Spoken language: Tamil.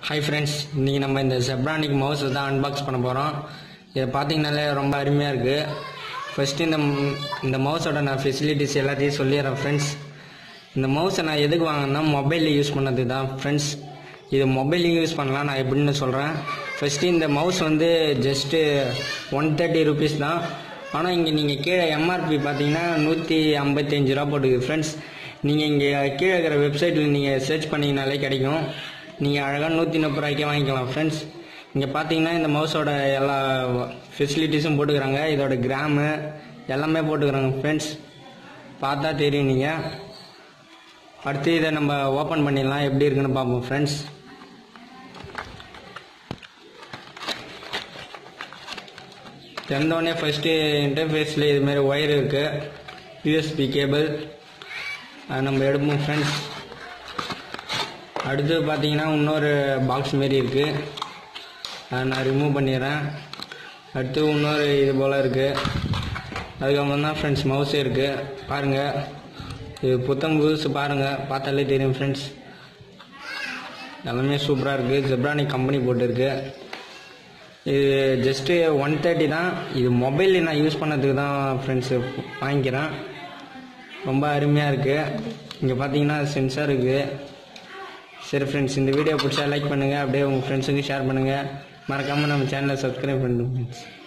ஹாய் ஃப்ரெண்ட்ஸ், இன்றைக்கி நம்ம இந்த செப்ரானிக் மவுஸ் தான் அன்பாக்ஸ் பண்ண போகிறோம். இதை பார்த்தீங்கனாலே ரொம்ப அருமையாக இருக்குது. ஃபஸ்ட்டு இந்த மவுஸோட நான் ஃபெசிலிட்டிஸ் எல்லாத்தையும் சொல்லிடுறேன் ஃப்ரெண்ட்ஸ். இந்த மவுஸை நான் எதுக்கு வாங்கினா மொபைலில் யூஸ் பண்ணது தான் ஃப்ரெண்ட்ஸ். இது மொபைலையும் யூஸ் பண்ணலாம், நான் எப்படின்னு சொல்கிறேன். ஃபஸ்ட்டு இந்த மவுஸ் வந்து ஜஸ்ட்டு 130 rupees தான். ஆனால் இங்கே நீங்கள் கீழே எம்ஆர்பி பார்த்தீங்கன்னா 155 ரூபா போட்டுக்கு ஃப்ரெண்ட்ஸ். நீங்கள் இங்கே கீழே இருக்கிற வெப்சைட்டில் நீங்கள் சர்ச் பண்ணிங்கனாலே கிடைக்கும். நீங்கள் அழகாக 130 ரூபாய்க்கே வாங்கிக்கலாம் ஃப்ரெண்ட்ஸ். இங்கே பார்த்தீங்கன்னா இந்த மவுஸோட எல்லா ஃபெசிலிட்டிஸும் போட்டுக்கிறாங்க. இதோட கிராமு எல்லாமே போட்டுக்கிறாங்க ஃப்ரெண்ட்ஸ். பார்த்தா தெரியும். நீங்கள் அடுத்து இதை நம்ம ஓப்பன் பண்ணிடலாம், எப்படி இருக்குன்னு பார்ப்போம் ஃப்ரெண்ட்ஸ். திறந்தோடனே ஃபஸ்ட்டு இன்டர்ஃபேஸில் இதுமாரி ஒயர் இருக்குது, யூஎஸ்பி கேபிள், அதை நம்ம எடுப்போம் ஃப்ரெண்ட்ஸ். அடுத்து பார்த்தீங்கன்னா இன்னொரு பாக்ஸ் மாரி இருக்குது, அதை நான் ரிமூவ் பண்ணிடுறேன். அடுத்து இன்னொரு இது போல் இருக்குது. அதுக்கப்புறம் தான் ஃப்ரெண்ட்ஸ் மவுஸே இருக்குது. பாருங்கள், இது புத்தம் புதுசு, பாருங்கள், பார்த்தாலே தெரியும் ஃப்ரெண்ட்ஸ். எல்லாமே சூப்பராக இருக்குது. செப்ரானிக் கம்பெனி போட்டுருக்கு. இது ஜஸ்ட்டு 130 தான். இது மொபைலில் நான் யூஸ் பண்ணதுக்கு தான் ஃப்ரெண்ட்ஸு வாங்கிக்கிறேன். ரொம்ப அருமையாக இருக்குது. இங்கே பார்த்தீங்கன்னா சென்சார் இருக்குது. சரி ஃப்ரெண்ட்ஸ், இந்த வீடியோ பிடிச்சா லைக் பண்ணுங்கள், அப்படியே உங்கள் ஃப்ரெண்ட்ஸுக்கு ஷேர் பண்ணுங்கள். மறக்காமல் நம்ம சேனலை சப்ஸ்கிரைப் பண்ணுங்கள் ஃப்ரெண்ட்ஸ்.